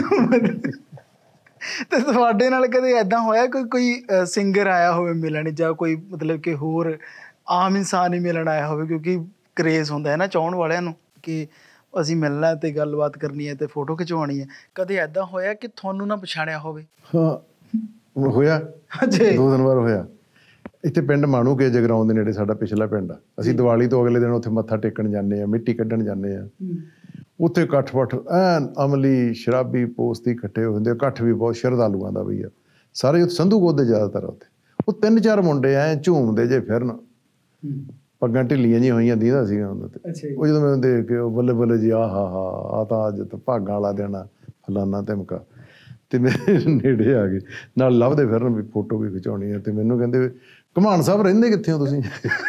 ਤੇ ਤੁਹਾਡੇ ਨਾਲ ਕਦੇ ਏਦਾਂ ਹੋਇਆ ਕੋਈ ਕੋਈ ਸਿੰਗਰ ਆਇਆ ਹੋਵੇ ਮਿਲਣ, ਜਾਂ ਕੋਈ ਮਤਲਬ ਕਿ ਹੋਰ ਆਮ ਇਨਸਾਨ ਹੀ ਮਿਲਣ ਆਇਆ ਹੋਵੇ? ਕਿਉਂਕਿ ਕਰੇਜ਼ ਹੁੰਦਾ ਹੈ ਨਾ ਚਾਹੁਣ ਵਾਲਿਆਂ ਨੂੰ ਕਿ ਅਸੀਂ ਮਿਲਣਾ ਤੇ ਗੱਲਬਾਤ ਕਰਨੀ ਹੈ ਤੇ ਫੋਟੋ ਖਿਚਵਾਉਣੀ ਹੈ। ਕਦੇ ਏਦਾਂ ਹੋਇਆ ਕਿ ਤੁਹਾਨੂੰ ਨਾ ਪਛਾਣਿਆ ਹੋਵੇ? ਹਾਂ ਹੋਇਆ, ਦੋ ਦਿਨ ਬਾਅਦ ਹੋਇਆ। ਇੱਥੇ ਪਿੰਡ ਮਾਣੂ ਕੇ ਜਗਰਾਉਂ ਦੇ ਨੇੜੇ ਸਾਡਾ ਪਿਛਲਾ ਪਿੰਡ ਆ। ਅਸੀਂ ਦੀਵਾਲੀ ਤੋਂ ਅਗਲੇ ਦਿਨ ਉੱਥੇ ਮੱਥਾ ਟੇਕਣ ਜਾਂਦੇ ਹਾਂ, ਮਿੱਟੀ ਕੱਢਣ ਜਾਂਦੇ ਹਾਂ। ਉੱਥੇ ਇਕੱਠ ਪੱਠ ਐਨ ਅਮਲੀ ਸ਼ਰਾਬੀ ਪੋਸਤੀ ਇਕੱਠੇ ਹੁੰਦੇ, ਇਕੱਠ ਵੀ ਬਹੁਤ ਸ਼ਰਧਾਲੂਆਂ ਦਾ ਵੀ ਆ ਸਾਰੇ। ਉੱਥੇ ਸੰਧੂ ਗੋਦ ਦੇ ਜ਼ਿਆਦਾਤਰ ਉੱਥੇ ਉਹ ਤਿੰਨ ਚਾਰ ਮੁੰਡੇ ਐ ਝੂਮਦੇ ਜੇ ਫਿਰਨ, ਪੱਗਾਂ ਢਿੱਲੀਆਂ ਜਿਹੀਆਂ ਹੋਈਆਂ ਦੀਦਾ ਸੀਗਾ ਉਹਨਾਂ ਤੇ। ਉਹ ਜਦੋਂ ਮੈਨੂੰ ਦੇਖ ਕੇ ਉਹ ਬੱਲੇ ਬੱਲੇ ਜੀ ਆਹ ਹਾ ਹਾ ਆ ਤਾਂ ਅੱਜ ਤਾਂ ਭਾਗਾਂ ਵਾਲਾ ਦਿਨ ਆ, ਫਲਾਨਾ ਧਮਕਾ। ਤੇ ਮੇਰੇ ਨੇੜੇ ਆ ਗਏ, ਨਾਲ ਲੱਭਦੇ ਫਿਰਨ ਵੀ ਫੋਟੋ ਵੀ ਖਿਚਾਉਣੀ ਹੈ। ਤੇ ਮੈਨੂੰ ਕਹਿੰਦੇ ਘੁਮਾਣ ਸਾਹਿਬ ਰਹਿੰਦੇ ਕਿੱਥੇ ਹੋ ਤੁਸੀਂ?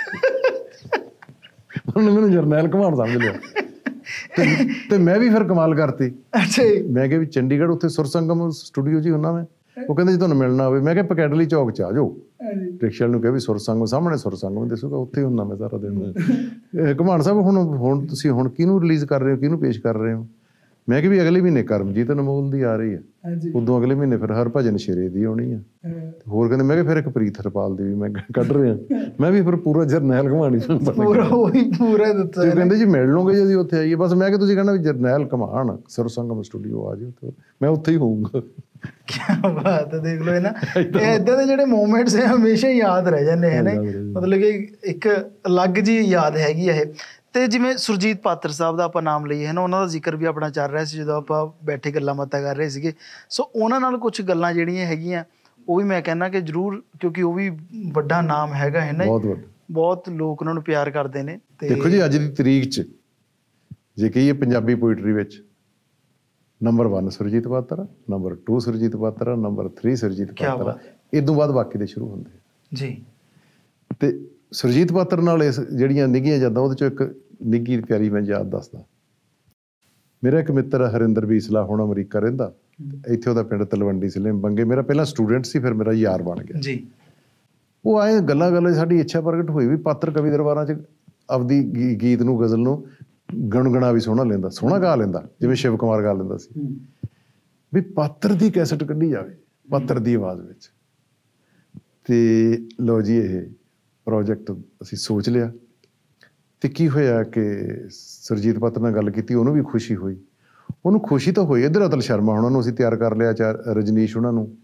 ਉਹਨੇ ਮੈਨੂੰ ਜਰਨੈਲ ਘੁਮਾਣ ਸਮਝ ਲਿਆ। ਤੇ ਤੇ ਮੈਂ ਵੀ ਫਿਰ ਕਮਾਲ ਕਰਤੀ। ਮੈਂ ਕਿਹਾ ਵੀ ਚੰਡੀਗੜ੍ਹ ਉੱਥੇ ਸੁਰ ਸੰਗਮ ਸਟੂਡੀਓ ਜੀ ਹੁੰਦਾ ਮੈਂ। ਉਹ ਕਹਿੰਦੇ ਜੀ ਤੁਹਾਨੂੰ ਮਿਲਣਾ ਹੋਵੇ, ਮੈਂ ਕਿਹਾ ਪਕੈਡਲੀ ਚੌਕ 'ਚ ਆ ਜਾਓ। ਰਿਕਸ਼ਾ ਨੂੰ ਕਿਹਾ ਵੀ ਸੁਰ ਸੰਗਮ ਸਾਹਮਣੇ ਸੁਰ ਸੰਗਮ ਦੱਸੂਗਾ, ਉੱਥੇ ਹੀ ਹੁੰਦਾ ਮੈਂ ਸਾਰਾ ਦਿਨ। ਘੁਮਾਣ ਸਾਹਿਬ ਹੁਣ ਹੁਣ ਤੁਸੀਂ ਹੁਣ ਕਿਹਨੂੰ ਰਿਲੀਜ਼ ਕਰ ਰਹੇ ਹੋ, ਕਿਹਨੂੰ ਪੇਸ਼ ਕਰ ਰਹੇ ਹੋ? ਮੈਂ ਕਿਹਾ ਵੀ ਅਗਲੇ ਮਹੀਨੇ ਕਰਮਜੀਤ ਅਨਮੋਲ ਦੀ ਆ ਰਹੀ ਹੈ, ਉਦੋਂ ਅਗਲੇ ਮਹੀਨੇ ਫਿਰ ਹਰਭਜਨ ਸ਼ੇਰੇ ਦੀ ਆਉਣੀ ਆ। ਹੋਰ ਕਹਿੰਦੇ, ਮੈਂ ਕਿਹਾ ਫਿਰ ਇੱਕ ਪ੍ਰੀਤ ਹਰਪਾਲ ਦੀ ਵੀ ਮੈਂ ਕੱਢ ਰਿਹਾ। ਮੈਂ ਵੀ ਫਿਰ ਪੂਰਾ ਜਰਨੈਲ ਘੁਮਾਣੀ ਕਹਿੰਦੇ ਜੀ ਮਿਲ ਲਓਗੇ ਜੀ ਅਸੀਂ ਉੱਥੇ ਆਈਏ ਬਸ। ਮੈਂ ਕਿਹਾ ਤੁਸੀਂ ਕਹਿਣਾ ਵੀ ਜਰਨੈਲ ਘੁਮਾਣ ਸੁਰ ਸੰਗਮ ਸਟੂਡੀਓ ਆ ਜਾਓ, ਮੈਂ ਉੱਥੇ ਹੀ ਹੋਊਂਗਾ। ਕਿਆ ਬਾਤ ਹੈ, ਦੇਖ ਲਓ ਨਾ, ਏਦਾਂ ਦੇ ਜਿਹੜੇ ਮੂਮੈਂਟਸ ਹੈ ਹਮੇਸ਼ਾ ਯਾਦ ਰਹਿ ਜਾਂਦੇ ਹੈ ਨਾ। ਮਤਲਬ ਕਿ ਇੱਕ ਅਲੱਗ ਜਿਹੀ ਯਾਦ ਹੈਗੀ ਇਹ। ਤੇ ਜਿਵੇਂ ਸੁਰਜੀਤ ਪਾਤਰ ਸਾਹਿਬ ਦਾ ਆਪਾਂ ਨਾਮ ਲਈਏ ਹੈ ਨਾ, ਉਹਨਾਂ ਦਾ ਜ਼ਿਕਰ ਵੀ ਆਪਣਾ ਚੱਲ ਰਿਹਾ ਸੀ ਜਦੋਂ ਆਪਾਂ ਬੈਠੇ ਗੱਲਾਂ ਬਾਤਾਂ ਕਰ ਰਹੇ ਸੀਗੇ। ਸੋ ਉਹਨਾਂ ਨਾਲ ਕੁਛ ਗੱਲਾਂ ਜਿਹੜੀਆਂ ਹੈਗੀਆਂ ਉਹ ਵੀ ਮੈਂ ਕਹਿੰਦਾ ਕਿ ਜ਼ਰੂਰ, ਕਿਉਂਕਿ ਉਹ ਵੀ ਵੱਡਾ ਨਾਮ ਹੈਗਾ ਹੈ ਨਾ, ਬਹੁਤ ਲੋਕ ਉਹਨਾਂ ਨੂੰ ਪਿਆਰ ਕਰਦੇ ਨੇ। ਤੇ ਦੇਖੋ ਜੀ ਅੱਜ ਦੀ ਤਰੀਕ 'ਚ ਜੇ ਕਹੀਏ ਪੰਜਾਬੀ ਪੋਇਟਰੀ ਵਿੱਚ ਨੰਬਰ ਵਨ ਸੁਰਜੀਤ ਪਾਤਰ ਆ, ਨੰਬਰ ਟੂ ਸੁਰਜੀਤ ਪਾਤਰ ਆ, ਨੰਬਰ ਥਰੀ ਸੁਰਜੀਤ ਪਾਤਰ ਆ। ਇਹ ਤੋਂ ਬਾਅਦ ਬਾਕੀ ਦੇ ਸ਼ੁਰੂ ਹੁੰਦੇ ਜੀ। ਤੇ ਸੁਰਜੀਤ ਪਾਤਰ ਨਾਲ ਇਸ ਜਿਹੜੀਆਂ ਨਿੱਘੀਆਂ ਯਾਦਾਂ, ਉਹਦੇ 'ਚੋਂ ਇੱਕ ਨਿੱਘੀ ਪਿਆਰੀ ਮੈਂ ਯਾਦ ਦੱਸਦਾ। ਮੇਰਾ ਇੱਕ ਮਿੱਤਰ ਹਰਿੰਦਰ ਬੀਸਲਾ, ਹੁਣ ਅਮਰੀਕਾ ਰਹਿੰਦਾ, ਇੱਥੇ ਉਹਦਾ ਪਿੰਡ ਤਲਵੰਡੀ ਸਲੇਮ ਬੰਗੇ। ਮੇਰਾ ਪਹਿਲਾਂ ਸਟੂਡੈਂਟ ਸੀ, ਫਿਰ ਮੇਰਾ ਯਾਰ ਬਣ ਗਿਆ ਜੀ। ਉਹ ਆਏ ਗੱਲਾਂ ਗੱਲਾਂ ਸਾਡੀ ਇੱਛਾ ਪ੍ਰਗਟ ਹੋਈ ਵੀ ਪਾਤਰ ਕਵੀ ਦਰਬਾਰਾਂ 'ਚ ਆਪਦੀ ਗੀਤ ਨੂੰ, ਗਜ਼ਲ ਨੂੰ ਗਣਗਣਾ ਵੀ ਸੋਹਣਾ ਲੈਂਦਾ, ਸੋਹਣਾ ਗਾ ਲੈਂਦਾ, ਜਿਵੇਂ ਸ਼ਿਵ ਕੁਮਾਰ ਗਾ ਲੈਂਦਾ ਸੀ। ਵੀ ਪਾਤਰ ਦੀ ਕੈਸਟ ਕੱਢੀ ਜਾਵੇ ਪਾਤਰ ਦੀ ਆਵਾਜ਼ ਵਿੱਚ। ਤੇ ਲਓ ਜੀ ਇਹ ਪ੍ਰੋਜੈਕਟ ਅਸੀਂ ਸੋਚ ਲਿਆ। ਤੇ ਕੀ ਹੋਇਆ ਕਿ ਸੁਰਜੀਤ ਪਾਤਰ ਨਾਲ ਗੱਲ ਕੀਤੀ, ਉਹਨੂੰ ਵੀ ਖੁਸ਼ੀ ਹੋਈ। ਉਹਨੂੰ ਖੁਸ਼ੀ ਤਾਂ ਹੋਈ, ਇੱਧਰ ਅਤਲ ਸ਼ਰਮਾ ਉਹਨਾਂ ਨੂੰ ਅਸੀਂ ਤਿਆਰ ਕਰ ਲਿਆ, ਚਾਰ ਰਜਨੀਸ਼ ਉਹਨਾਂ ਨੂੰ।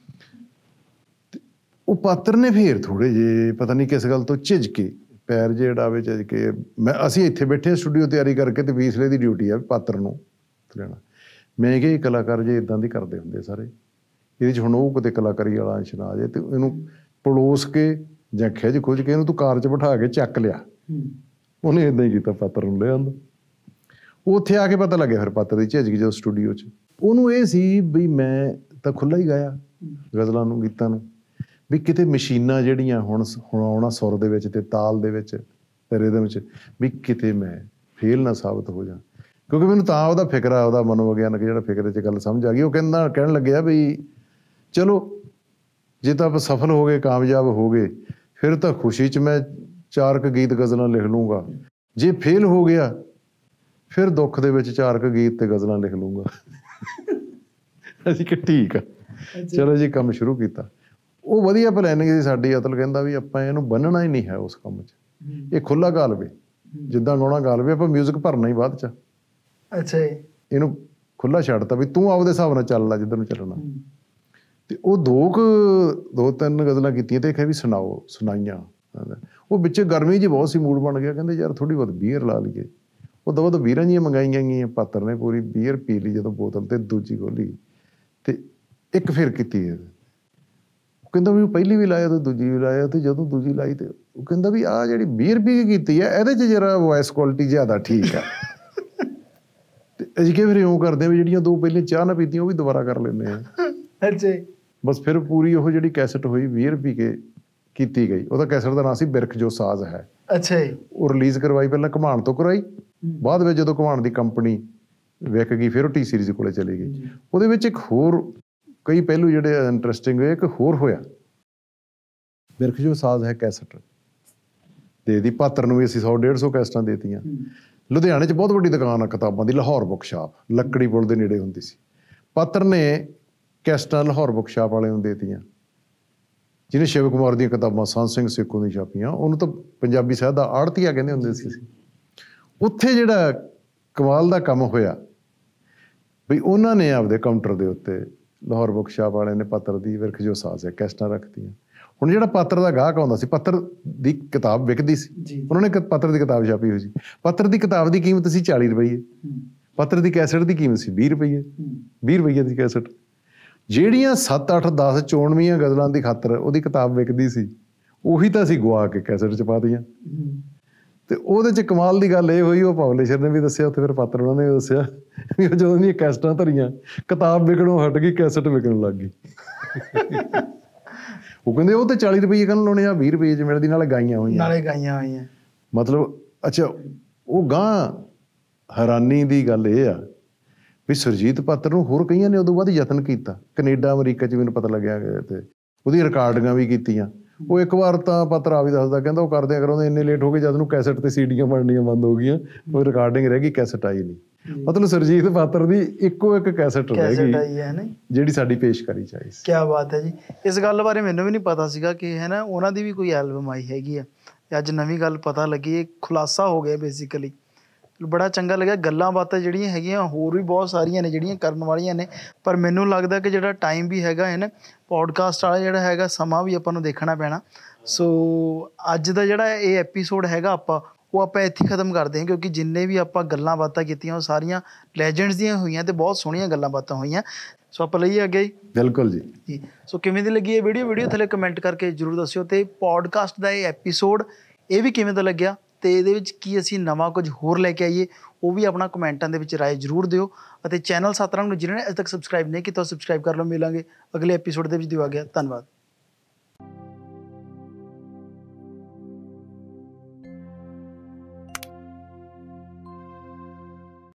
ਉਹ ਪਾਤਰ ਨੇ ਫੇਰ ਥੋੜ੍ਹੇ ਜਿਹੇ ਪਤਾ ਨਹੀਂ ਕਿਸ ਗੱਲ ਤੋਂ ਝਿਜਕੇ, ਪੈਰ ਜਿਹੇ ਅਡਾਵੇ ਝਿਜ ਕੇ। ਮੈਂ ਅਸੀਂ ਇੱਥੇ ਬੈਠੇ ਸਟੂਡੀਓ ਤਿਆਰੀ ਕਰਕੇ, ਤੇ ਬੀਸਲੇ ਦੀ ਡਿਊਟੀ ਆ ਪਾਤਰ ਨੂੰ ਲੈਣਾ। ਮੈਂ ਕਿਹਾ ਕਲਾਕਾਰ ਜੇ ਇੱਦਾਂ ਦੀ ਕਰਦੇ ਹੁੰਦੇ ਸਾਰੇ, ਇਹਦੇ 'ਚ ਹੁਣ ਉਹ ਕਿਤੇ ਕਲਾਕਾਰੀ ਵਾਲਾ ਅੰਸ਼ ਨਾ ਆ ਜਾਏ। ਤੇ ਇਹਨੂੰ ਪਲੋਸ ਕੇ ਜਾਂ ਖਿੱਚ ਖੁੱਝ ਕੇ ਇਹਨੂੰ ਤੂੰ ਕਾਰ 'ਚ ਬਿਠਾ ਕੇ ਚੱਕ ਲਿਆ। ਉਹਨੇ ਇੱਦਾਂ ਹੀ ਕੀਤਾ, ਪਾਤਰ ਨੂੰ ਲੈ ਆਉਂਦਾ। ਉਹ ਉੱਥੇ ਆ ਕੇ ਪਤਾ ਲੱਗਿਆ ਫਿਰ ਪਾਤਰ ਦੀ ਝਿਜਕ ਜਦੋਂ ਸਟੂਡੀਓ 'ਚ। ਉਹਨੂੰ ਇਹ ਸੀ ਵੀ ਮੈਂ ਤਾਂ ਖੁੱਲ੍ਹਾ ਹੀ ਗਾਇਆ ਗਜ਼ਲਾਂ ਨੂੰ, ਗੀਤਾਂ ਨੂੰ, ਵੀ ਕਿਤੇ ਮਸ਼ੀਨਾਂ ਜਿਹੜੀਆਂ ਹੁਣ ਹੁਣ ਆਉਣਾ ਸੁਰ ਦੇ ਵਿੱਚ ਤੇ ਤਾਲ ਦੇ ਵਿੱਚ ਤੇ ਰਿਦਮ 'ਚ, ਵੀ ਕਿਤੇ ਮੈਂ ਫੇਲ ਨਾ ਸਾਬਤ ਹੋ ਜਾ। ਕਿਉਂਕਿ ਮੈਨੂੰ ਤਾਂ ਉਹਦਾ ਫਿਕਰ ਆ, ਉਹਦਾ ਮਨੋਵਿਗਿਆਨਕ ਜਿਹੜਾ ਫਿਕਰ 'ਚ ਗੱਲ ਸਮਝ ਆ ਗਈ। ਉਹ ਕਹਿੰਦਾ ਕਹਿਣ ਲੱਗਿਆ ਵੀ ਚਲੋ ਜੇ ਤਾਂ ਆਪਾਂ ਸਫਲ ਹੋ ਗਏ, ਕਾਮਯਾਬ ਹੋ ਗਏ, ਫਿਰ ਤਾਂ ਖੁਸ਼ੀ 'ਚ ਮੈਂ ਚਾਰ ਕੁ ਗੀਤ ਗਜ਼ਲਾਂ ਲਿਖ ਲੂੰਗਾ। ਜੇ ਫੇਲ ਹੋ ਗਿਆ ਫਿਰ ਦੁੱਖ ਦੇ ਵਿੱਚ ਚਾਰ ਕੁ ਗੀਤ ਤੇ ਗਜ਼ਲਾਂ ਲਿਖ ਲੂੰਗਾ। ਅਸੀਂ ਕਿ ਠੀਕ ਆ, ਚਲੋ ਜੀ ਕੰਮ ਸ਼ੁਰੂ ਕੀਤਾ। ਉਹ ਵਧੀਆ ਪਲੈਨਿੰਗ ਸੀ ਸਾਡੀ। ਅਤਲ ਕਹਿੰਦਾ ਵੀ ਆਪਾਂ ਇਹਨੂੰ ਬੰਨਣਾ ਹੀ ਨਹੀਂ ਹੈ ਉਸ ਕੰਮ 'ਚ, ਇਹ ਖੁੱਲ੍ਹਾ ਗਾ ਲਵੇ, ਜਿੱਦਾਂ ਗਾਉਣਾ ਗਾ ਲਵੇ, ਆਪਾਂ ਮਿਊਜ਼ਿਕ ਭਰਨਾ ਹੀ ਬਾਅਦ 'ਚ। ਅੱਛਾ ਜੀ। ਇਹਨੂੰ ਖੁੱਲ੍ਹਾ ਛੱਡਤਾ ਵੀ ਤੂੰ ਆਪਦੇ ਹਿਸਾਬ ਨਾਲ ਚੱਲ ਲਾ ਜਿੱਧਰ ਨੂੰ ਚੱਲਣਾ। ਤੇ ਉਹ ਦੋ ਕੁ ਦੋ ਤਿੰਨ ਗਜ਼ਲਾਂ ਕੀਤੀਆਂ ਤੇ ਇਹ ਵੀ ਸੁਣਾਓ ਸੁਣਾਈਆਂ। ਉਹ ਵਿੱਚ ਗਰਮੀ ਜਿਹੀ ਬਹੁਤ ਸੀ, ਮੂਡ ਬਣ ਗਿਆ। ਕਹਿੰਦੇ ਯਾਰ ਥੋੜ੍ਹੀ ਬਹੁਤ ਬੀਅਰ ਲਾ ਲਈਏ। ਉਹ ਦੋ ਦੋ ਬੀਅਰਾਂ ਜਿਹੀਆਂ ਮੰਗਾਈਆਂ ਗਈਆਂ। ਪਾਤਰ ਨੇ ਪੂਰੀ ਬੀਅਰ ਪੀ ਲਈ ਜਦੋਂ ਬੋਤਲ, ਤੇ ਦੂਜੀ ਖੋਲੀ ਤੇ ਇੱਕ ਫਿਰ ਕੀਤੀ। ਉਹ ਕਹਿੰਦਾ ਵੀ ਪਹਿਲੀ ਵੀ ਲਾਇਆ ਤੇ ਦੂਜੀ ਵੀ ਲਾਇਆ। ਤੇ ਜਦੋਂ ਦੂਜੀ ਲਾਈ ਤੇ ਉਹ ਕਹਿੰਦਾ ਵੀ ਆਹ ਜਿਹੜੀ ਬੀਅਰ ਪੀ ਕੇ ਕੀਤੀ ਹੈ, ਇਹਦੇ 'ਚ ਜਰਾ ਵੋਇਸ ਕੁਆਲਿਟੀ ਜ਼ਿਆਦਾ ਠੀਕ ਆ। ਤੇ ਅਸੀਂ ਕਿ ਫਿਰ ਇਉਂ ਕਰਦੇ ਵੀ ਜਿਹੜੀਆਂ ਦੋ ਪਹਿਲੇ ਚਾਹ ਨਾ ਪੀਤੀਆਂ ਉਹ ਵੀ ਦੁਬਾਰਾ ਕਰ ਲੈਂਦੇ ਹਾਂ। ਅੱਛਾ। ਬਸ ਫਿਰ ਪੂਰੀ ਉਹ ਜਿਹੜੀ ਕੈਸਟ ਹੋਈ ਬੀਅਰ ਪੀ ਕੇ ਕੀਤੀ ਗਈ। ਉਹਦਾ ਕੈਸਟ ਦਾ ਨਾਂ ਸੀ ਬਿਰਖ ਜੋ ਸਾਜ਼ ਹੈ। ਅੱਛਾ ਜੀ। ਉਹ ਰਿਲੀਜ਼ ਕਰਵਾਈ ਪਹਿਲਾਂ ਘੁਮਾਣ ਤੋਂ ਕਰਵਾਈ, ਬਾਅਦ ਵਿੱਚ ਜਦੋਂ ਘੁਮਾਣ ਦੀ ਕੰਪਨੀ ਵਿਕ ਗਈ ਫਿਰ ਉਹ ਟੀ ਸੀਰੀਜ਼ ਕੋਲੇ ਚਲੀ ਗਈ। ਉਹਦੇ ਵਿੱਚ ਇੱਕ ਹੋਰ ਕਈ ਪਹਿਲੂ ਜਿਹੜੇ ਇੰਟਰਸਟਿੰਗ ਹੋਏ। ਇੱਕ ਹੋਰ ਹੋਇਆ ਬਿਰਖ ਜੋ ਸਾਜ਼ ਹੈ ਕੈਸਟ ਦੇ ਦੀ। ਪਾਤਰ ਨੂੰ ਵੀ ਅਸੀਂ ਸੌ ਡੇਢ ਸੌ ਕੈਸਟਾਂ ਦੇਤੀਆਂ। ਲੁਧਿਆਣੇ 'ਚ ਬਹੁਤ ਵੱਡੀ ਦੁਕਾਨ ਆ ਕਿਤਾਬਾਂ ਦੀ, ਲਾਹੌਰ ਬੁੱਕ ਸ਼ਾਪ, ਲੱਕੜੀ ਪੁਲ ਦੇ ਨੇੜੇ ਹੁੰਦੀ ਸੀ। ਪਾਤਰ ਨੇ ਕੈਸਟਾਂ ਲਾਹੌਰ ਬੁੱਕ ਸ਼ਾਪ ਵਾਲੇ ਨੂੰ ਦੇਤੀਆਂ, ਜਿਹਨੇ ਸ਼ਿਵ ਕੁਮਾਰ ਦੀਆਂ ਕਿਤਾਬਾਂ ਸੰਤ ਸਿੰਘ ਸੇਖੋਂ ਦੀਆਂ ਛਾਪੀਆਂ। ਉਹਨੂੰ ਤਾਂ ਪੰਜਾਬੀ ਸਾਹਿਤ ਦਾ ਆੜਤੀਆ ਕਹਿੰਦੇ ਹੁੰਦੇ ਸੀ ਅਸੀਂ। ਉੱਥੇ ਜਿਹੜਾ ਕਮਾਲ ਦਾ ਕੰਮ ਹੋਇਆ ਵੀ ਉਹਨਾਂ ਨੇ ਆਪਦੇ ਕਾਊਂਟਰ ਦੇ ਉੱਤੇ ਲਾਹੌਰ ਬੁੱਕ ਸ਼ਾਪ ਵਾਲਿਆਂ ਨੇ ਪਾਤਰ ਦੀ ਬਿਰਖ ਜੋ ਸਾਜ਼ ਹੈ ਕੈਸਟਾਂ ਰੱਖਤੀਆਂ। ਹੁਣ ਜਿਹੜਾ ਪਾਤਰ ਦਾ ਗਾਹਕ ਆਉਂਦਾ ਸੀ, ਪਾਤਰ ਦੀ ਕਿਤਾਬ ਵਿਕਦੀ ਸੀ, ਉਹਨਾਂ ਨੇ ਪਾਤਰ ਦੀ ਕਿਤਾਬ ਛਾਪੀ ਹੋਈ ਸੀ। ਪਾਤਰ ਦੀ ਕਿਤਾਬ ਦੀ ਕੀਮਤ ਸੀ ਚਾਲੀ ਰੁਪਈਏ, ਪਾਤਰ ਦੀ ਕੈਸਟ ਦੀ ਕੀਮਤ ਸੀ ਵੀਹ ਰੁਪਈਏ, ਵੀਹ ਰੁਪਈਏ ਦੀ ਕੈਸਟ। ਜਿਹੜੀਆਂ ਸੱਤ ਅੱਠ ਦਸ ਚੋਣਵੀਆਂ ਗਜ਼ਲਾਂ ਦੀ ਖਾਤਰ ਉਹਦੀ ਕਿਤਾਬ ਵਿਕਦੀ ਸੀ, ਉਹੀ ਤਾਂ ਅਸੀਂ ਗਵਾ ਕੇ ਕੈਸਟ 'ਚ ਪਾ ਦਿੱਤੀਆਂ। ਤੇ ਉਹਦੇ 'ਚ ਕਮਾਲ ਦੀ ਗੱਲ ਇਹ ਹੋਈ, ਉਹ ਪਬਲਿਸ਼ਰ ਨੇ ਵੀ ਦੱਸਿਆ ਉੱਥੇ, ਫਿਰ ਪਾਤਰ ਉਹਨਾਂ ਨੇ ਦੱਸਿਆ ਵੀ ਉਹ ਜਦੋਂ ਦੀਆਂ ਕੈਸਟਾਂ ਧਰੀਆਂ, ਕਿਤਾਬ ਵਿਕਣੋਂ ਹਟ ਗਈ, ਕੈਸਟ ਵਿਕਣ ਲੱਗ ਗਈ। ਉਹ ਕਹਿੰਦੇ ਉਹ ਤੇ ਚਾਲੀ ਰੁਪਈਏ ਕਹਿੰਦੇ ਲਾਉਣੇ ਆ, ਵੀਹ ਰੁਪਈਏ 'ਚ ਮਿਲਦੀ, ਨਾਲੇ ਗਾਈਆਂ ਹੋਈਆਂ, ਨਾਲੇ ਗਾਈਆਂ ਹੋਈਆਂ। ਮਤਲਬ ਅੱਛਾ, ਉਹ ਗਾਂ ਹੈਰਾਨੀ ਦੀ ਗੱਲ ਇਹ ਆ ਵੀ ਸੁਰਜੀਤ ਪਾਤਰ ਨੂੰ ਹੋਰ ਕਈਆਂ ਨੇ ਉਦੋਂ ਬਾਅਦ ਯਤਨ ਕੀਤਾ, ਕੈਨੇਡਾ ਅਮਰੀਕਾ 'ਚ ਮੈਨੂੰ ਪਤਾ ਲੱਗਿਆ ਗਿਆ, ਤੇ ਉਹਦੀ ਰਿਕਾਰਡਿੰਗਾਂ ਵੀ ਕੀਤੀਆਂ। ਉਹ ਇੱਕ ਵਾਰ ਤਾਂ ਪਾਤਰ ਆ ਵੀ ਦੱਸਦਾ, ਕਹਿੰਦਾ ਉਹ ਕਰਦਿਆਂ ਕਰਾਉਂਦੇ ਇੰਨੇ ਲੇਟ ਹੋ ਗਏ ਜਦ ਨੂੰ ਕੈਸਟ ਤੇ ਸੀਡੀਆਂ ਬਣਨੀਆਂ ਬੰਦ ਹੋ ਗਈਆਂ, ਉਹ ਰਿਕਾਰਡਿੰਗ ਰਹਿ ਗਈ, ਕੈਸਟ ਆਈ ਨਹੀਂ। ਮਤਲਬ ਸੁਰਜੀਤ ਪਾਤਰ ਦੀ ਇੱਕੋ ਇੱਕ ਕੈਸਟ ਰਹਿ ਗਈ ਜਿਹੜੀ ਸਾਡੀ ਪੇਸ਼ਕਾਰੀ 'ਚ ਆਈ ਸੀ। ਕਿਆ ਬਾਤ ਹੈ ਜੀ। ਇਸ ਗੱਲ ਬਾਰੇ ਮੈਨੂੰ ਵੀ ਨਹੀਂ ਪਤਾ ਸੀਗਾ ਕਿ ਹੈ ਨਾ ਉਹਨਾਂ ਦੀ ਵੀ ਕੋਈ ਐਲਬਮ ਆਈ ਹੈਗੀ ਆ, ਤੇ ਅੱਜ ਨਵੀਂ ਗੱਲ ਪਤਾ ਲੱਗੀ, ਇਹ ਖੁਲਾਸਾ ਹੋ ਗਿਆ ਬੇਸਿਕਲੀ। ਬੜਾ ਚੰਗਾ ਲੱਗਿਆ। ਗੱਲਾਂ ਬਾਤਾਂ ਜਿਹੜੀਆਂ ਹੈਗੀਆਂ ਹੋਰ ਵੀ ਬਹੁਤ ਸਾਰੀਆਂ ਨੇ ਜਿਹੜੀਆਂ ਕਰਨ ਵਾਲੀਆਂ ਨੇ, ਪਰ ਮੈਨੂੰ ਲੱਗਦਾ ਕਿ ਜਿਹੜਾ ਟਾਈਮ ਵੀ ਹੈਗਾ ਹੈ ਨਾ, ਪੋਡਕਾਸਟ ਵਾਲਾ ਜਿਹੜਾ ਹੈਗਾ ਸਮਾਂ ਵੀ ਆਪਾਂ ਨੂੰ ਦੇਖਣਾ ਪੈਣਾ। ਸੋ ਅੱਜ ਦਾ ਜਿਹੜਾ ਇਹ ਐਪੀਸੋਡ ਹੈਗਾ ਆਪਾਂ ਉਹ ਆਪਾਂ ਇੱਥੇ ਖ਼ਤਮ ਕਰਦੇ ਹਾਂ, ਕਿਉਂਕਿ ਜਿੰਨੇ ਵੀ ਆਪਾਂ ਗੱਲਾਂ ਬਾਤਾਂ ਕੀਤੀਆਂ ਉਹ ਸਾਰੀਆਂ ਲੈਜੈਂਡਸ ਦੀਆਂ ਹੋਈਆਂ ਤੇ ਬਹੁਤ ਸੋਹਣੀਆਂ ਗੱਲਾਂ ਬਾਤਾਂ ਹੋਈਆਂ। ਸੋ ਆਪਾਂ ਲਈਏ ਅੱਗੇ ਜੀ। ਬਿਲਕੁਲ ਜੀ ਜੀ। ਸੋ ਕਿਵੇਂ ਦੀ ਲੱਗੀ ਇਹ ਵੀਡੀਓ ਵੀਡੀਓ ਥੱਲੇ ਕਮੈਂਟ ਕਰਕੇ ਜ਼ਰੂਰ ਦੱਸਿਓ, ਤੇ ਪੋਡਕਾਸਟ ਦਾ ਇਹ ਐਪੀਸੋਡ ਇਹ ਵੀ ਕਿਵੇਂ ਦਾ ਲੱਗਿਆ, ਤੇ ਇਹਦੇ ਵਿੱਚ ਕੀ ਅਸੀਂ ਨਵਾਂ ਕੁਝ ਹੋਰ ਲੈ ਕੇ ਆਈਏ, ਉਹ ਵੀ ਆਪਣਾ ਕਮੈਂਟਾਂ ਦੇ ਵਿੱਚ ਰਾਏ ਜ਼ਰੂਰ ਦਿਓ। ਅਤੇ ਚੈਨਲ ਸੱਤ ਰੰਗ ਨੂੰ ਜਿਹਨਾਂ ਨੇ ਅਜੇ ਤੱਕ ਸਬਸਕ੍ਰਾਈਬ ਨਹੀਂ ਕੀਤਾ ਉਹ ਸਬਸਕ੍ਰਾਈਬ ਕਰ ਲਓ। ਮਿਲਾਂਗੇ ਅਗਲੇ ਐਪੀਸੋਡ ਦੇ ਵਿੱਚ। ਦਿਓ ਆ ਗਿਆ, ਧੰਨਵਾਦ।